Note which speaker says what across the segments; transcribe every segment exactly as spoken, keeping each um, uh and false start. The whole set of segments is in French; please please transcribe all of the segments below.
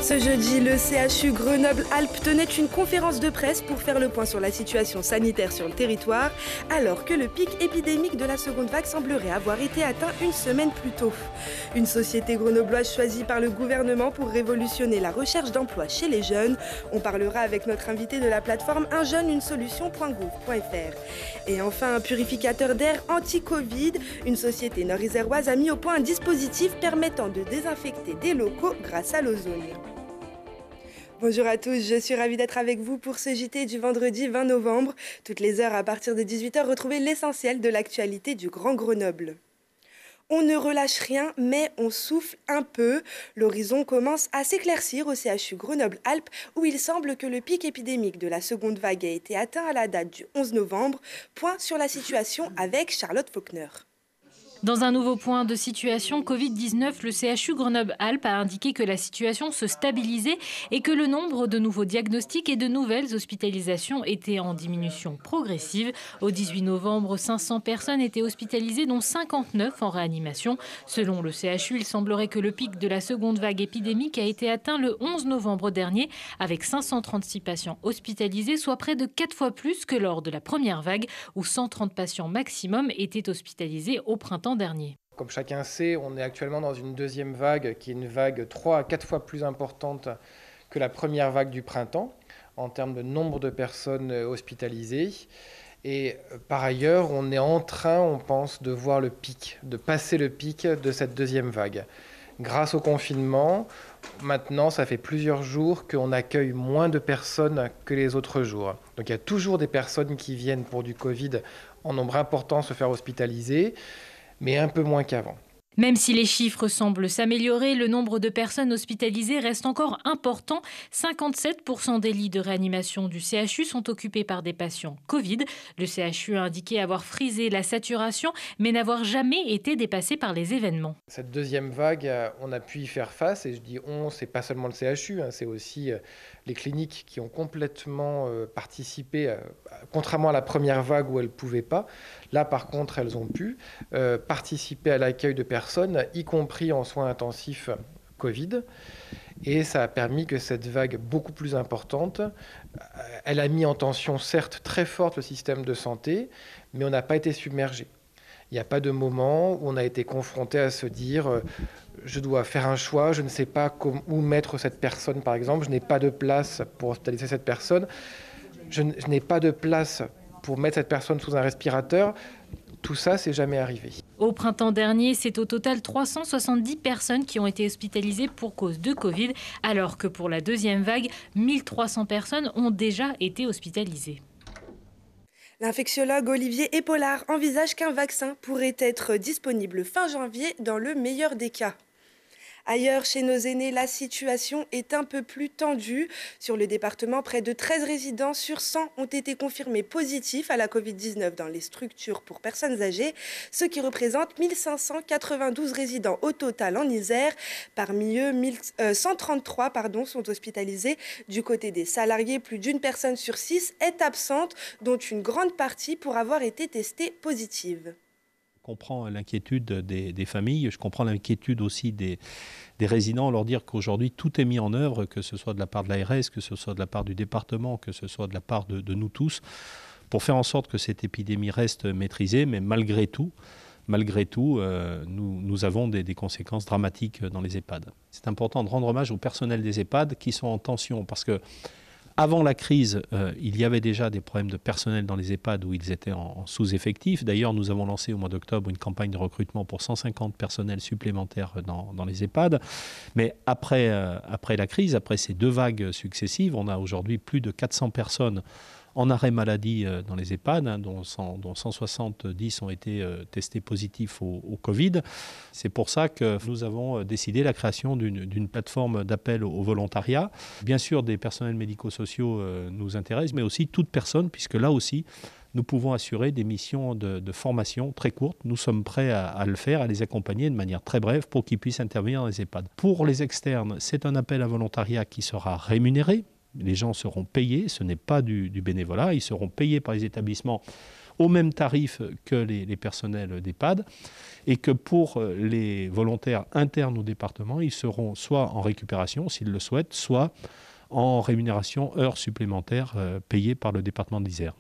Speaker 1: Ce jeudi, le C H U Grenoble-Alpes tenait une conférence de presse pour faire le point sur la situation sanitaire sur le territoire, alors que le pic épidémique de la seconde vague semblerait avoir été atteint une semaine plus tôt. Une société grenobloise choisie par le gouvernement pour révolutionner la recherche d'emploi chez les jeunes. On parlera avec notre invité de la plateforme un jeune une solution point gouv point f r. Et enfin, un purificateur d'air anti-Covid. Une société nord-iséroise a mis au point un dispositif permettant de désinfecter des locaux grâce à l'ozone. Bonjour à tous, je suis ravie d'être avec vous pour ce J T du vendredi vingt novembre. Toutes les heures à partir de dix-huit heures, retrouvez l'essentiel de l'actualité du Grand Grenoble. On ne relâche rien, mais on souffle un peu. L'horizon commence à s'éclaircir au C H U Grenoble-Alpes, où il semble que le pic épidémique de la seconde vague a été atteint à la date du onze novembre. Point sur la situation avec Charlotte Faulkner.
Speaker 2: Dans un nouveau point de situation Covid dix-neuf, le C H U Grenoble-Alpes a indiqué que la situation se stabilisait et que le nombre de nouveaux diagnostics et de nouvelles hospitalisations était en diminution progressive. Au dix-huit novembre, cinq cents personnes étaient hospitalisées, dont cinquante-neuf en réanimation. Selon le C H U, il semblerait que le pic de la seconde vague épidémique a été atteint le onze novembre dernier, avec cinq cent trente-six patients hospitalisés, soit près de quatre fois plus que lors de la première vague, où cent trente patients maximum étaient hospitalisés au printemps dernier.
Speaker 3: Comme chacun sait, on est actuellement dans une deuxième vague qui est une vague trois à quatre fois plus importante que la première vague du printemps en termes de nombre de personnes hospitalisées. Et par ailleurs, on est en train, on pense, de voir le pic, de passer le pic de cette deuxième vague. Grâce au confinement, maintenant, ça fait plusieurs jours qu'on accueille moins de personnes que les autres jours. Donc il y a toujours des personnes qui viennent pour du Covid en nombre important se faire hospitaliser, mais un peu moins qu'avant.
Speaker 2: Même si les chiffres semblent s'améliorer, le nombre de personnes hospitalisées reste encore important. cinquante-sept pour cent des lits de réanimation du C H U sont occupés par des patients Covid. Le C H U a indiqué avoir frisé la saturation, mais n'avoir jamais été dépassé par les événements.
Speaker 3: Cette deuxième vague, on a pu y faire face, et je dis on, c'est pas seulement le C H U, hein, c'est aussi les cliniques qui ont complètement participé, euh, contrairement à la première vague où elles ne pouvaient pas. Là, par contre, elles ont pu euh, participer à l'accueil de personnes, y compris en soins intensifs Covid. Et ça a permis que cette vague beaucoup plus importante, elle a mis en tension, certes, très forte le système de santé, mais on n'a pas été submergé. Il n'y a pas de moment où on a été confronté à se dire euh, je dois faire un choix, je ne sais pas où mettre cette personne, par exemple, je n'ai pas de place pour hospitaliser cette personne, je n'ai pas de place pour mettre cette personne sous un respirateur. Tout ça, c'est jamais arrivé.
Speaker 2: Au printemps dernier, c'est au total trois cent soixante-dix personnes qui ont été hospitalisées pour cause de Covid, alors que pour la deuxième vague, mille trois cents personnes ont déjà été hospitalisées.
Speaker 1: L'infectiologue Olivier Epaulard envisage qu'un vaccin pourrait être disponible fin janvier dans le meilleur des cas. Ailleurs, chez nos aînés, la situation est un peu plus tendue. Sur le département, près de treize résidents sur cent ont été confirmés positifs à la Covid dix-neuf dans les structures pour personnes âgées, ce qui représente mille cinq cent quatre-vingt-douze résidents au total en Isère. Parmi eux, cent trente-trois pardon, sont hospitalisés. Du côté des salariés, plus d'une personne sur six est absente, dont une grande partie pour avoir été testée positive.
Speaker 4: Je comprends l'inquiétude des, des familles, je comprends l'inquiétude aussi des, des résidents, leur dire qu'aujourd'hui tout est mis en œuvre, que ce soit de la part de l'A R S, que ce soit de la part du département, que ce soit de la part de, de nous tous, pour faire en sorte que cette épidémie reste maîtrisée, mais malgré tout, malgré tout, euh, nous, nous avons des, des conséquences dramatiques dans les EHPAD. C'est important de rendre hommage au personnel des EHPAD qui sont en tension, parce que avant la crise, euh, il y avait déjà des problèmes de personnel dans les EHPAD où ils étaient en, en sous-effectif. D'ailleurs, nous avons lancé au mois d'octobre une campagne de recrutement pour cent cinquante personnels supplémentaires dans, dans les EHPAD. Mais après, euh, après la crise, après ces deux vagues successives, on a aujourd'hui plus de quatre cents personnes en arrêt maladie dans les EHPAD, hein, dont, cent, dont cent soixante-dix ont été euh, testés positifs au, au Covid. C'est pour ça que nous avons décidé la création d'une, d'une plateforme d'appel au, au volontariat. Bien sûr, des personnels médico-sociaux euh, nous intéressent, mais aussi toute personne, puisque là aussi, nous pouvons assurer des missions de, de formation très courtes. Nous sommes prêts à, à le faire, à les accompagner de manière très brève pour qu'ils puissent intervenir dans les EHPAD. Pour les externes, c'est un appel à volontariat qui sera rémunéré. Les gens seront payés, ce n'est pas du, du bénévolat, ils seront payés par les établissements au même tarif que les, les personnels d'EHPAD, et que pour les volontaires internes au département, ils seront soit en récupération, s'ils le souhaitent, soit en rémunération heures supplémentaires euh, payées par le département de l'Isère.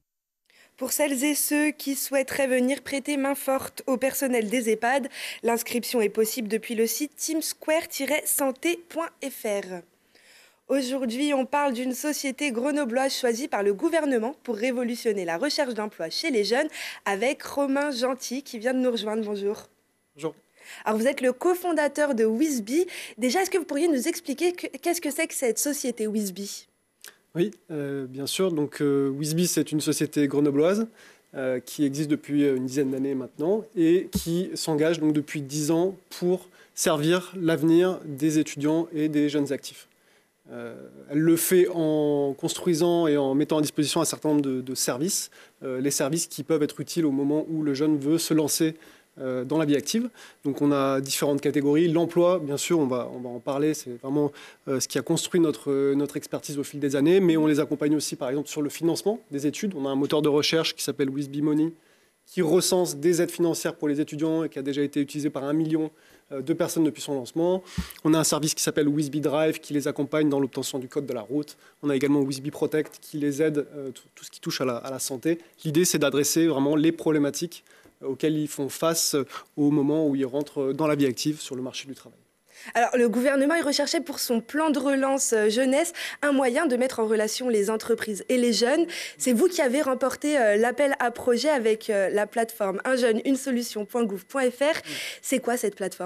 Speaker 1: Pour celles et ceux qui souhaiteraient venir prêter main forte au personnel des EHPAD, l'inscription est possible depuis le site teamsquare tiret santé point f r. Aujourd'hui, on parle d'une société grenobloise choisie par le gouvernement pour révolutionner la recherche d'emploi chez les jeunes, avec Romain Gentil qui vient de nous rejoindre. Bonjour.
Speaker 5: Bonjour.
Speaker 1: Alors, vous êtes le cofondateur de Wisby. Déjà, est-ce que vous pourriez nous expliquer que, qu'est-ce que c'est que cette société Wisby ?
Speaker 5: Oui, euh, bien sûr. Donc, euh, Wisby, c'est une société grenobloise euh, qui existe depuis une dizaine d'années maintenant et qui s'engage donc depuis dix ans pour servir l'avenir des étudiants et des jeunes actifs. Euh, elle le fait en construisant et en mettant à disposition un certain nombre de, de services, euh, les services qui peuvent être utiles au moment où le jeune veut se lancer euh, dans la vie active. Donc on a différentes catégories. L'emploi, bien sûr, on va, on va en parler, c'est vraiment euh, ce qui a construit notre, notre expertise au fil des années, mais on les accompagne aussi par exemple sur le financement des études. On a un moteur de recherche qui s'appelle Wisby Money, qui recense des aides financières pour les étudiants et qui a déjà été utilisé par un million de personnes depuis son lancement. On a un service qui s'appelle Wisby Drive qui les accompagne dans l'obtention du code de la route. On a également Wisby Protect qui les aide, euh, tout, tout ce qui touche à la, à la santé. L'idée, c'est d'adresser vraiment les problématiques auxquelles ils font face au moment où ils rentrent dans la vie active sur le marché du travail.
Speaker 1: Alors, le gouvernement il recherchait pour son plan de relance jeunesse un moyen de mettre en relation les entreprises et les jeunes. C'est vous qui avez remporté euh, l'appel à projet avec euh, la plateforme un jeune une solution point gouv point f r. C'est quoi cette plateforme ?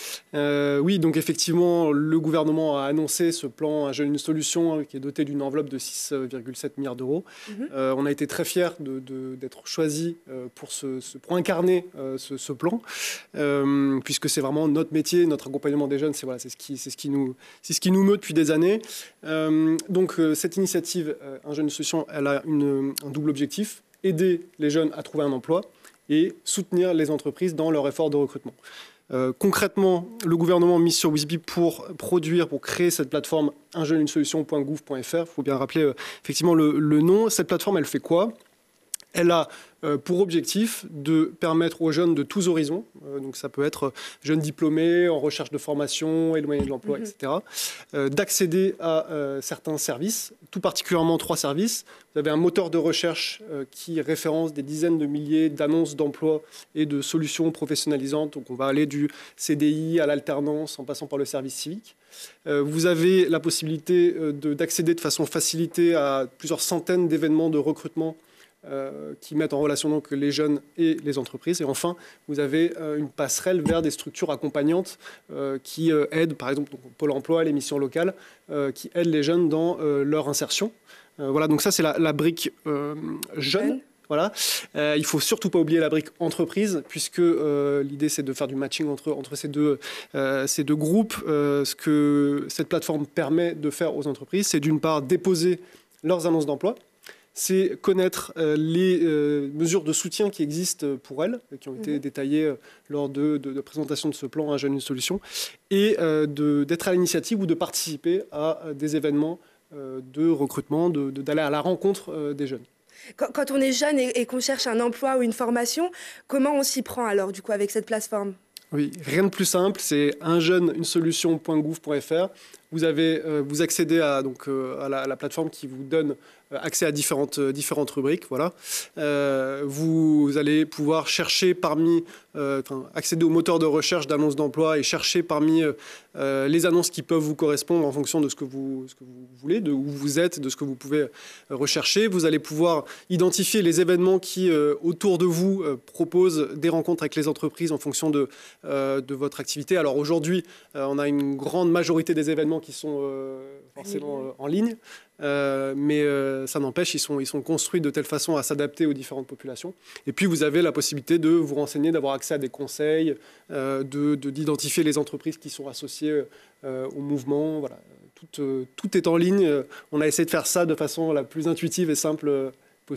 Speaker 5: Euh, oui, donc effectivement, le gouvernement a annoncé ce plan Un jeune, une solution hein, qui est doté d'une enveloppe de six virgule sept milliards d'euros. Mmh. Euh, on a été très fiers de, de, d'être choisis euh, pour, ce, ce, pour incarner euh, ce, ce plan, euh, puisque c'est vraiment notre métier, notre accompagnement des jeunes, c'est voilà, c'est ce qui, c'est ce qui nous, c'est ce qui nous meut depuis des années. Euh, donc euh, cette initiative euh, Un jeune, une solution, elle a une, un double objectif, aider les jeunes à trouver un emploi et soutenir les entreprises dans leur effort de recrutement. Euh, concrètement, le gouvernement mise sur Wisby pour produire, pour créer cette plateforme un jeune une solution point gouv point f r. Il faut bien rappeler euh, effectivement le, le nom. Cette plateforme, elle fait quoi ? Elle a euh, pour objectif de permettre aux jeunes de tous horizons, euh, donc ça peut être jeunes diplômés, en recherche de formation, éloignés de l'emploi, mmh. et cetera, euh, d'accéder à euh, certains services, tout particulièrement trois services. Vous avez un moteur de recherche euh, qui référence des dizaines de milliers d'annonces d'emploi et de solutions professionnalisantes. Donc on va aller du C D I à l'alternance en passant par le service civique. Euh, vous avez la possibilité euh, de, d'accéder de façon facilitée à plusieurs centaines d'événements de recrutement Euh, qui mettent en relation donc les jeunes et les entreprises. Et enfin, vous avez euh, une passerelle vers des structures accompagnantes euh, qui euh, aident, par exemple, donc, Pôle emploi, les missions locales, euh, qui aident les jeunes dans euh, leur insertion. Euh, voilà, donc ça, c'est la, la brique euh, jeune. Voilà. Euh, il ne faut surtout pas oublier la brique entreprise, puisque euh, l'idée, c'est de faire du matching entre, entre ces, deux, euh, ces deux groupes. Euh, ce que cette plateforme permet de faire aux entreprises, c'est d'une part déposer leurs annonces d'emploi, c'est connaître euh, les euh, mesures de soutien qui existent pour elles, qui ont été mmh. détaillées euh, lors de, de, de présentation de ce plan Un jeune, une solution, et euh, de, d'être à l'initiative ou de participer à, à des événements euh, de recrutement, de, de, d'aller à la rencontre euh, des jeunes.
Speaker 1: Quand, quand on est jeune et, et qu'on cherche un emploi ou une formation, comment on s'y prend alors du coup avec cette plateforme ?
Speaker 5: Oui, rien de plus simple, c'est un jeune une solution point gouv point f r. Vous, avez, euh, vous accédez à, donc, euh, à, la, à la plateforme qui vous donne euh, accès à différentes, euh, différentes rubriques. Voilà. Euh, vous allez pouvoir chercher parmi, euh, accéder au moteur de recherche d'annonces d'emploi et chercher parmi euh, les annonces qui peuvent vous correspondre en fonction de ce que vous, ce que vous voulez, de où vous êtes, de ce que vous pouvez rechercher. Vous allez pouvoir identifier les événements qui, euh, autour de vous, euh, proposent des rencontres avec les entreprises en fonction de, euh, de votre activité. Alors aujourd'hui, euh, on a une grande majorité des événements qui sont euh, forcément euh, en ligne, euh, mais euh, ça n'empêche, ils sont, ils sont construits de telle façon à s'adapter aux différentes populations. Et puis vous avez la possibilité de vous renseigner, d'avoir accès à des conseils, euh, de, de, d'identifier les entreprises qui sont associées euh, au mouvement. Voilà. Tout, euh, tout est en ligne. On a essayé de faire ça de façon la plus intuitive et simple euh, possible.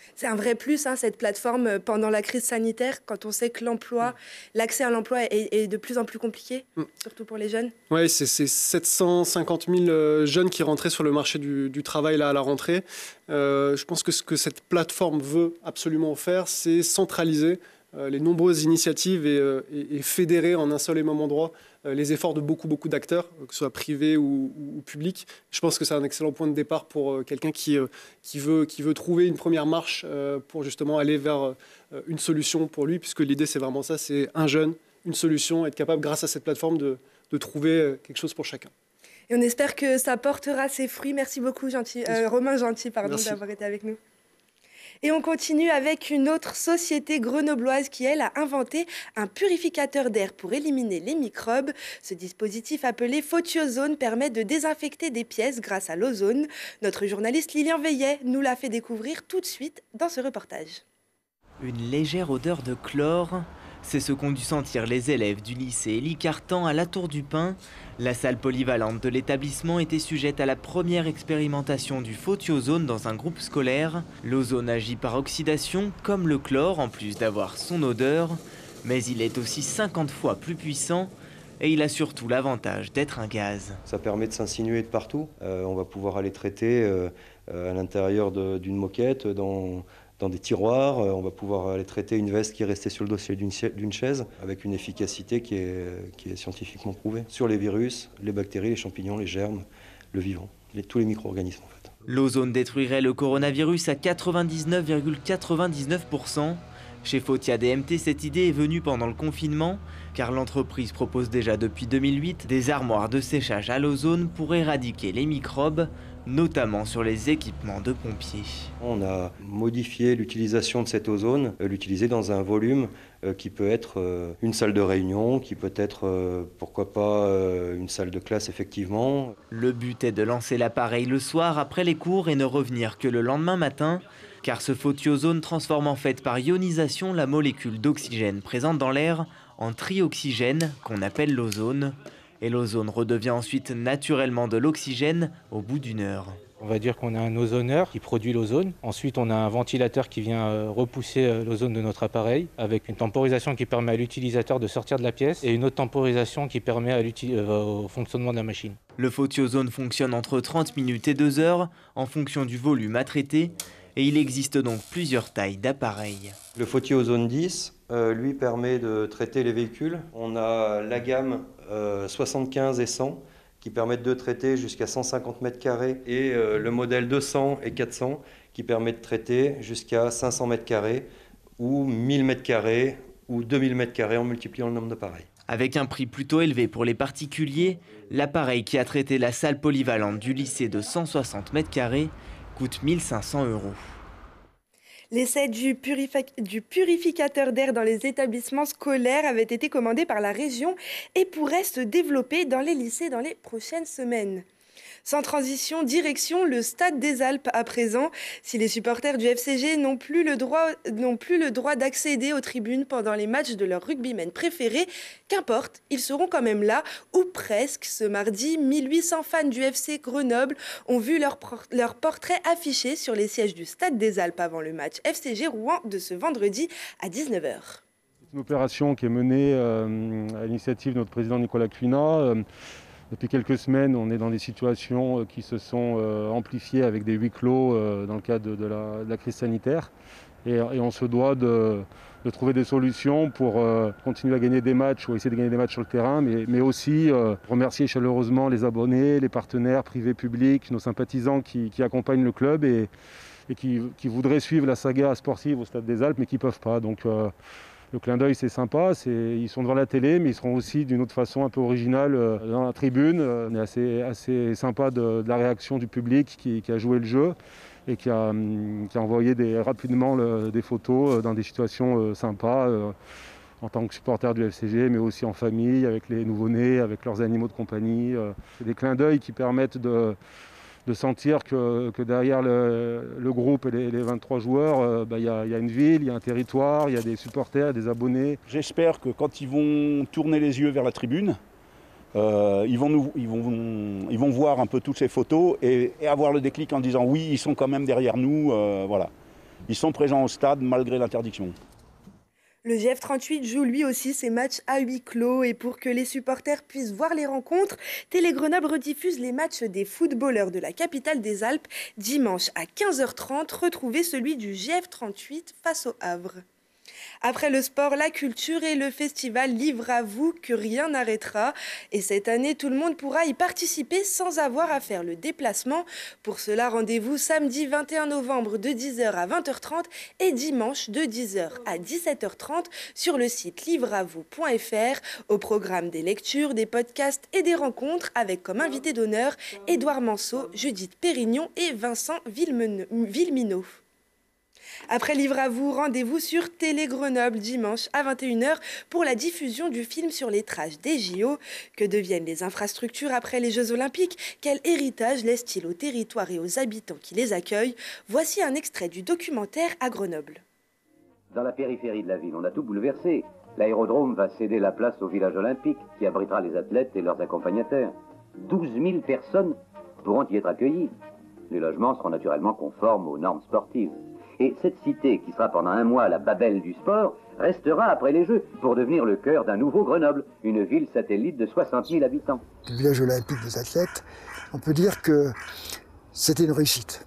Speaker 1: C'est un vrai plus, hein, cette plateforme, pendant la crise sanitaire, quand on sait que l'emploi, l'accès à l'emploi est, est de plus en plus compliqué, mm. surtout pour les jeunes.
Speaker 5: Oui, c'est sept cent cinquante mille jeunes qui rentraient sur le marché du, du travail là, à la rentrée. Euh, je pense que ce que cette plateforme veut absolument faire, c'est centraliser euh, les nombreuses initiatives et, euh, et, et fédérer en un seul et même endroit euh, les efforts de beaucoup, beaucoup d'acteurs, que ce soit privés ou, ou, ou publics. Je pense que c'est un excellent point de départ pour euh, quelqu'un qui, euh, qui, veut, qui veut trouver une première marche euh, pour justement aller vers euh, une solution pour lui, puisque l'idée, c'est vraiment ça, c'est un jeune, une solution, être capable, grâce à cette plateforme, de, de trouver quelque chose pour chacun.
Speaker 1: Et on espère que ça portera ses fruits. Merci beaucoup, Gentil, euh, Romain Gentil, pardon, d'avoir été avec nous. Et on continue avec une autre société grenobloise qui, elle, a inventé un purificateur d'air pour éliminer les microbes. Ce dispositif appelé Photiozone permet de désinfecter des pièces grâce à l'ozone. Notre journaliste Lilian Veillet nous l'a fait découvrir tout de suite dans ce reportage.
Speaker 6: Une légère odeur de chlore, c'est ce qu'ont dû sentir les élèves du lycée Élie Cartan à la Tour du Pin. La salle polyvalente de l'établissement était sujette à la première expérimentation du Photiozone dans un groupe scolaire. L'ozone agit par oxydation, comme le chlore, en plus d'avoir son odeur. Mais il est aussi cinquante fois plus puissant et il a surtout l'avantage d'être un gaz.
Speaker 7: Ça permet de s'insinuer de partout. Euh, on va pouvoir aller traiter euh, à l'intérieur d'une moquette, dans... dans des tiroirs, on va pouvoir aller traiter une veste qui est restée sur le dossier d'une chaise avec une efficacité qui est, qui est scientifiquement prouvée sur les virus, les bactéries, les champignons, les germes, le vivant, les, tous les micro-organismes en fait.
Speaker 6: L'ozone détruirait le coronavirus à quatre-vingt-dix-neuf virgule quatre-vingt-dix-neuf pour cent. Chez Photia D M T, cette idée est venue pendant le confinement, car l'entreprise propose déjà depuis deux mille huit des armoires de séchage à l'ozone pour éradiquer les microbes, notamment sur les équipements de pompiers.
Speaker 7: On a modifié l'utilisation de cet ozone, euh, l'utiliser dans un volume euh, qui peut être euh, une salle de réunion, qui peut être, euh, pourquoi pas, euh, une salle de classe, effectivement.
Speaker 6: Le but est de lancer l'appareil le soir après les cours et ne revenir que le lendemain matin, car ce Photiozone transforme en fait par ionisation la molécule d'oxygène présente dans l'air en trioxygène, qu'on appelle l'ozone. Et l'ozone redevient ensuite naturellement de l'oxygène au bout d'une heure.
Speaker 8: On va dire qu'on a un ozoneur qui produit l'ozone. Ensuite, on a un ventilateur qui vient repousser l'ozone de notre appareil avec une temporisation qui permet à l'utilisateur de sortir de la pièce et une autre temporisation qui permet à au fonctionnement de la machine.
Speaker 6: Le Photiozone fonctionne entre trente minutes et deux heures en fonction du volume à traiter et il existe donc plusieurs tailles d'appareils.
Speaker 7: Le Photiozone dix, euh, lui, permet de traiter les véhicules. On a la gamme euh, soixante-quinze et cent qui permettent de traiter jusqu'à cent cinquante mètres carrés et euh, le modèle deux cents et quatre cents qui permet de traiter jusqu'à cinq cents mètres carrés ou mille mètres carrés ou deux mille mètres carrés en multipliant le nombre d'appareils.
Speaker 6: Avec un prix plutôt élevé pour les particuliers, l'appareil qui a traité la salle polyvalente du lycée de cent soixante mètres carrés coûte mille cinq cents euros.
Speaker 1: L'essai du, purifi- du purificateur d'air dans les établissements scolaires avait été commandé par la région et pourrait se développer dans les lycées dans les prochaines semaines. Sans transition, direction le Stade des Alpes à présent. Si les supporters du F C G n'ont plus le droit, n'ont plus le droit d'accéder aux tribunes pendant les matchs de leur rugbymen préférés, qu'importe, ils seront quand même là, ou presque. Ce mardi, mille huit cents fans du F C Grenoble ont vu leur, leur portrait affiché sur les sièges du Stade des Alpes avant le match F C G Rouen de ce vendredi à dix-neuf heures.
Speaker 9: C'est une opération qui est menée euh, à l'initiative de notre président Nicolas Cuinat. Euh, Depuis quelques semaines, on est dans des situations qui se sont euh, amplifiées avec des huis clos euh, dans le cadre de, de, la, de la crise sanitaire. Et, et on se doit de, de trouver des solutions pour euh, continuer à gagner des matchs ou essayer de gagner des matchs sur le terrain, mais, mais aussi euh, remercier chaleureusement les abonnés, les partenaires privés, publics, nos sympathisants qui, qui accompagnent le club et, et qui, qui voudraient suivre la saga sportive au Stade des Alpes, mais qui ne peuvent pas. Donc, euh, le clin d'œil, c'est sympa, ils sont devant la télé, mais ils seront aussi d'une autre façon un peu originale euh, dans la tribune. On est assez, assez sympa de, de la réaction du public qui, qui a joué le jeu et qui a, qui a envoyé des, rapidement le, des photos dans des situations euh, sympas euh, en tant que supporter du F C G, mais aussi en famille, avec les nouveau-nés, avec leurs animaux de compagnie. Euh. C'est des clins d'œil qui permettent de... de sentir que, que derrière le, le groupe et les, les vingt-trois joueurs, euh, bah, y a, y a une ville, il y a un territoire, il y a des supporters, des abonnés.
Speaker 10: J'espère que quand ils vont tourner les yeux vers la tribune, euh, ils, vont nous, ils, vont, ils vont voir un peu toutes ces photos et, et avoir le déclic en disant oui, ils sont quand même derrière nous. Euh, voilà. ils sont présents au stade malgré l'interdiction.
Speaker 1: Le G F trente-huit joue lui aussi ses matchs à huis clos et pour que les supporters puissent voir les rencontres, Télé Grenoble rediffuse les matchs des footballeurs de la capitale des Alpes. Dimanche à quinze heures trente, retrouvez celui du G F trente-huit face au Havre. Après le sport, la culture et le festival Livre à vous que rien n'arrêtera. Et cette année, tout le monde pourra y participer sans avoir à faire le déplacement. Pour cela, rendez-vous samedi vingt et un novembre de dix heures à vingt heures trente et dimanche de dix heures à dix-sept heures trente sur le site livre à vous point f r. Au programme des lectures, des podcasts et des rencontres avec comme invité d'honneur Édouard Manceau, Judith Pérignon et Vincent Villeminot. Après Livre à vous, rendez-vous sur Télé Grenoble dimanche à vingt et une heures pour la diffusion du film sur les traces des J O. Que deviennent les infrastructures après les Jeux Olympiques? Quel héritage laissent-ils aux territoires et aux habitants qui les accueillent? Voici un extrait du documentaire à Grenoble.
Speaker 11: Dans la périphérie de la ville, on a tout bouleversé. L'aérodrome va céder la place au village olympique qui abritera les athlètes et leurs accompagnateurs. douze mille personnes pourront y être accueillies. Les logements seront naturellement conformes aux normes sportives. Et cette cité, qui sera pendant un mois la Babel du sport, restera après les Jeux pour devenir le cœur d'un nouveau Grenoble, une ville satellite de soixante mille habitants.
Speaker 12: Le village olympique des athlètes, on peut dire que c'était une réussite.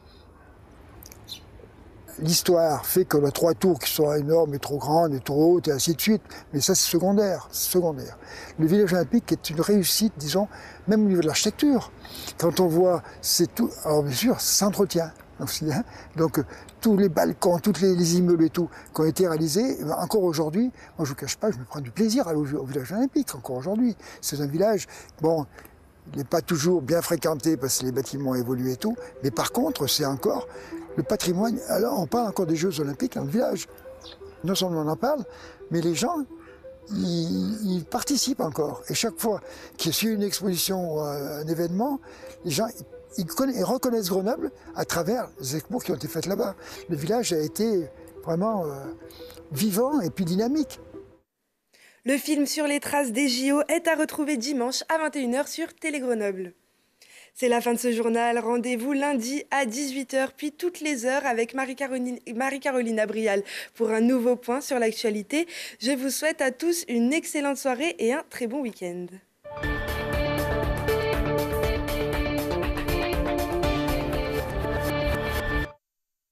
Speaker 12: L'histoire fait qu'on a trois tours qui sont énormes et trop grandes et trop hautes et ainsi de suite, mais ça c'est secondaire, c'est secondaire. Le village olympique est une réussite, disons, même au niveau de l'architecture. Quand on voit, c'est tout, alors bien sûr, ça s'entretient. Donc tous les balcons, tous les, les immeubles et tout qui ont été réalisés, encore aujourd'hui, moi je ne vous cache pas, je me prends du plaisir à aller au, au village olympique, encore aujourd'hui. C'est un village, bon, il n'est pas toujours bien fréquenté parce que les bâtiments ont évolué et tout, mais par contre c'est encore le patrimoine. Alors on parle encore des Jeux olympiques dans le village. Non seulement on en parle, mais les gens, ils, ils participent encore. Et chaque fois qu'il y a une exposition ou un événement, les gens... Ils, ils reconnaissent Grenoble à travers les expos qui ont été faites là-bas. Le village a été vraiment euh, vivant et puis dynamique.
Speaker 1: Le film sur les traces des J O est à retrouver dimanche à vingt et une heures sur Télé Grenoble. C'est la fin de ce journal. Rendez-vous lundi à dix-huit heures, puis toutes les heures avec Marie-Caroline Marie-Caroline Abrial pour un nouveau point sur l'actualité. Je vous souhaite à tous une excellente soirée et un très bon week-end.